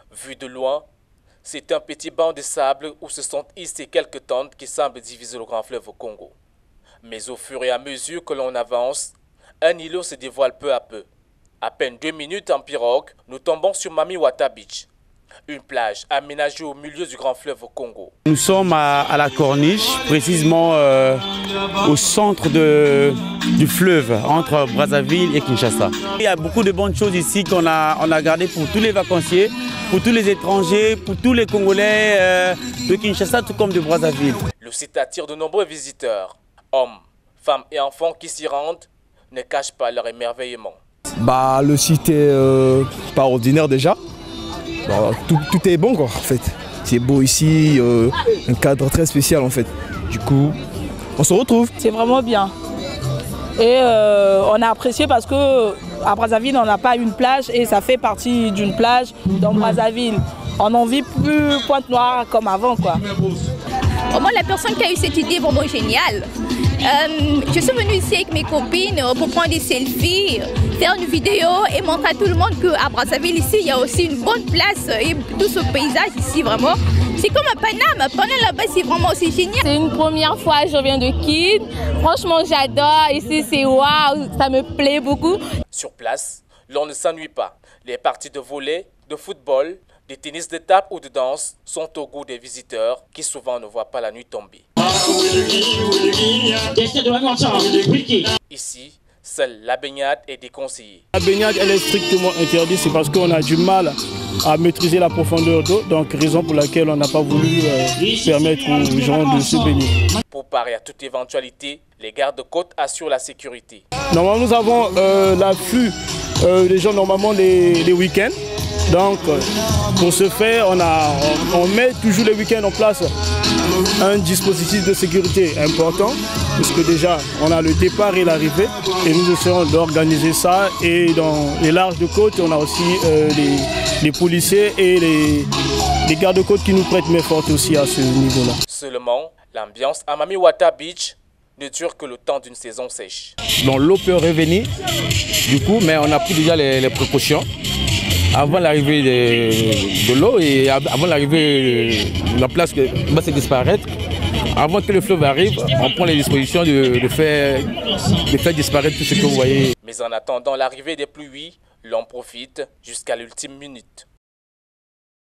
Vu de loin, c'est un petit banc de sable où se sont hissées quelques tentes qui semblent diviser le grand fleuve Congo. Mais au fur et à mesure que l'on avance, un îlot se dévoile peu à peu. À peine 2 minutes en pirogue, nous tombons sur Mamiwata Beach, une plage aménagée au milieu du grand fleuve Congo. Nous sommes à la corniche, précisément au centre du fleuve, entre Brazzaville et Kinshasa. Il y a beaucoup de bonnes choses ici qu'on a gardées pour tous les vacanciers, pour tous les étrangers, pour tous les Congolais de Kinshasa, tout comme de Brazzaville. Le site attire de nombreux visiteurs. Hommes, femmes et enfants qui s'y rendent ne cachent pas leur émerveillement. Le site est pas ordinaire déjà. Tout est bon quoi, en fait. C'est beau ici, un cadre très spécial en fait. Du coup, on se retrouve. C'est vraiment bien. Et on a apprécié parce qu'à Brazzaville, on n'a pas une plage et ça fait partie d'une plage dans Brazzaville. On n'en vit plus Pointe-Noire comme avant, quoi. Moi, la personne qui a eu cette idée est vraiment géniale. Je suis venue ici avec mes copines pour prendre des selfies, faire une vidéo et montrer à tout le monde qu'à Brazzaville, ici, il y a aussi une bonne place et tout ce paysage ici, vraiment. C'est comme à Paname. Paname, là-bas, c'est vraiment aussi génial. C'est une première fois que je viens de Kin. Franchement, j'adore. Ici, c'est waouh, ça me plaît beaucoup. Sur place, l'on ne s'ennuie pas. Les parties de volley, de football, de tennis de table ou de danse sont au goût des visiteurs qui souvent ne voient pas la nuit tomber. Ici, seule la baignade est déconseillée. La baignade, elle est strictement interdite, c'est parce qu'on a du mal à maîtriser la profondeur d'eau, donc raison pour laquelle on n'a pas voulu permettre aux gens de se baigner. Pour parer à toute éventualité, les gardes-côtes assurent la sécurité. Normalement, nous avons l'afflux des gens normalement les week-ends. Donc, pour ce faire, on met toujours les week-ends en place un dispositif de sécurité important, puisque déjà, on a le départ et l'arrivée, et nous essayons d'organiser ça. Et dans les larges de côte, on a aussi les policiers et les gardes-côtes qui nous prêtent main forte aussi à ce niveau-là. Seulement, l'ambiance à Mamiwata Beach ne dure que le temps d'une saison sèche. Bon, l'eau peut revenir, du coup, mais on a pris déjà les précautions. Avant l'arrivée de l'eau et avant l'arrivée de la place qui va se disparaître, avant que le fleuve arrive, on prend les dispositions de faire disparaître tout ce que vous voyez. Mais en attendant l'arrivée des pluies, l'on profite jusqu'à l'ultime minute.